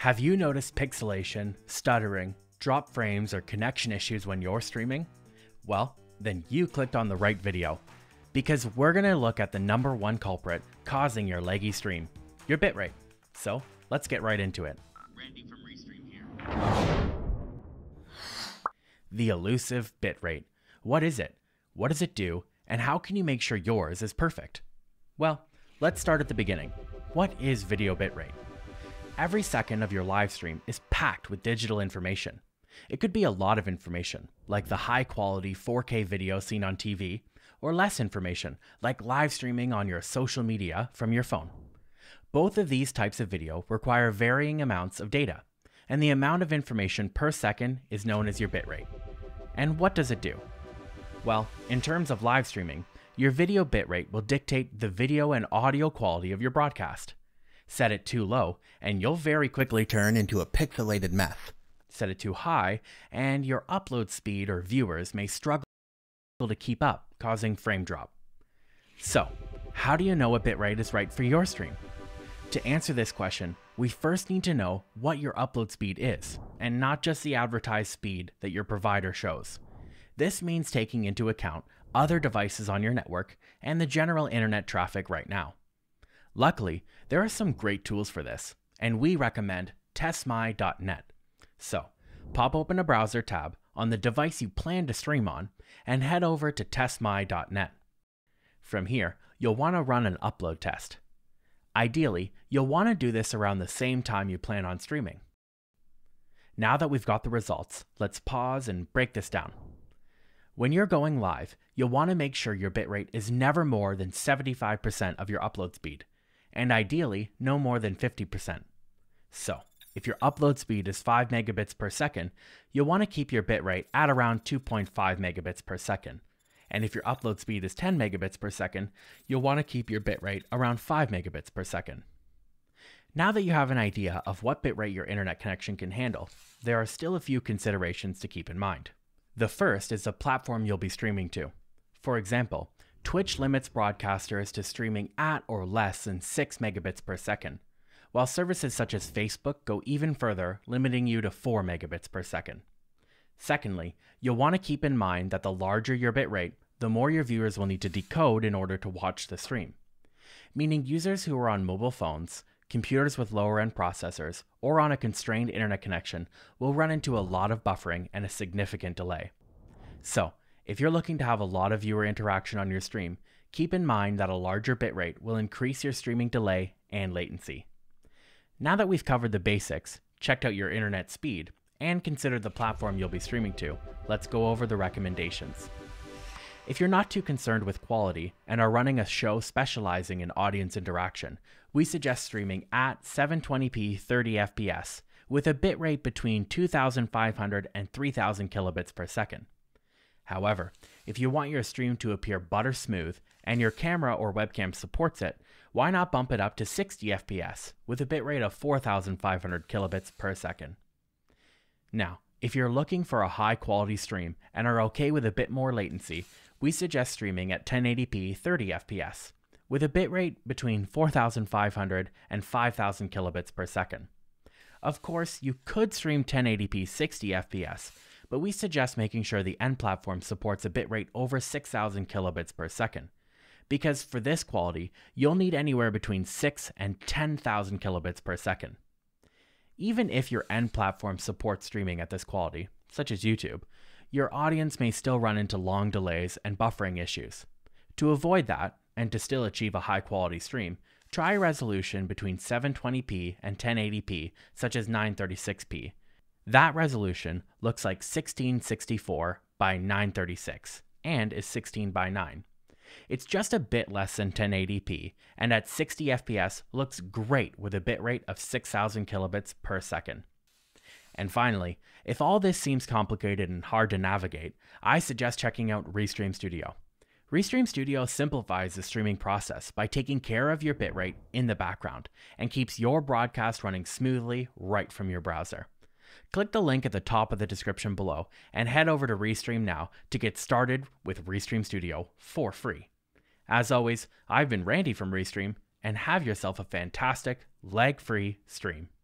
Have you noticed pixelation, stuttering, drop frames, or connection issues when you're streaming? Well, then you clicked on the right video, because we're going to look at the #1 culprit causing your laggy stream, your bitrate. So let's get right into it. Randy from Restream here. The elusive bitrate. What is it? What does it do? And how can you make sure yours is perfect? Well, let's start at the beginning. What is video bitrate? Every second of your live stream is packed with digital information. It could be a lot of information, like the high-quality 4K video seen on TV, or less information, like live streaming on your social media from your phone. Both of these types of video require varying amounts of data, and the amount of information per second is known as your bitrate. And what does it do? Well, in terms of live streaming, your video bitrate will dictate the video and audio quality of your broadcast. Set it too low, and you'll very quickly turn into a pixelated mess. Set it too high, and your upload speed or viewers may struggle to keep up, causing frame drop. So, how do you know what bitrate is right for your stream? To answer this question, we first need to know what your upload speed is, and not just the advertised speed that your provider shows. This means taking into account other devices on your network and the general internet traffic right now. Luckily, there are some great tools for this, and we recommend testmy.net. So, pop open a browser tab on the device you plan to stream on and head over to testmy.net. From here, you'll want to run an upload test. Ideally, you'll want to do this around the same time you plan on streaming. Now that we've got the results, let's pause and break this down. When you're going live, you'll want to make sure your bitrate is never more than 75% of your upload speed, and ideally no more than 50%. So, if your upload speed is 5 megabits per second, you'll want to keep your bitrate at around 2.5 megabits per second. And if your upload speed is 10 megabits per second, you'll want to keep your bitrate around 5 megabits per second. Now that you have an idea of what bitrate your internet connection can handle, there are still a few considerations to keep in mind. The first is the platform you'll be streaming to. For example, Twitch limits broadcasters to streaming at or less than 6 megabits per second, while services such as Facebook go even further, limiting you to 4 megabits per second. Secondly, you'll want to keep in mind that the larger your bitrate, the more your viewers will need to decode in order to watch the stream. Meaning users who are on mobile phones, computers with lower-end processors, or on a constrained internet connection will run into a lot of buffering and a significant delay. So, if you're looking to have a lot of viewer interaction on your stream, keep in mind that a larger bitrate will increase your streaming delay and latency. Now that we've covered the basics, checked out your internet speed, and considered the platform you'll be streaming to, let's go over the recommendations. If you're not too concerned with quality and are running a show specializing in audience interaction, we suggest streaming at 720p 30 fps with a bitrate between 2,500 and 3,000 kilobits per second. However, if you want your stream to appear butter smooth and your camera or webcam supports it, why not bump it up to 60 fps with a bitrate of 4,500 kilobits per second? Now, if you're looking for a high quality stream and are okay with a bit more latency, we suggest streaming at 1080p 30 fps with a bitrate between 4,500 and 5,000 kilobits per second. Of course, you could stream 1080p 60 fps, but we suggest making sure the end platform supports a bitrate over 6,000 kilobits per second, because for this quality, you'll need anywhere between 6 and 10,000 kilobits per second. Even if your end platform supports streaming at this quality, such as YouTube, your audience may still run into long delays and buffering issues. To avoid that, and to still achieve a high quality stream, try a resolution between 720p and 1080p, such as 936p. That resolution looks like 1664 by 936 and is 16 by 9. It's just a bit less than 1080p, and at 60 fps looks great with a bitrate of 6,000 kilobits per second. And finally, if all this seems complicated and hard to navigate, I suggest checking out Restream.io. Restream.io simplifies the streaming process by taking care of your bitrate in the background and keeps your broadcast running smoothly right from your browser. Click the link at the top of the description below and head over to Restream now to get started with Restream.io for free. As always, I've been Randy from Restream, and have yourself a fantastic, lag-free stream.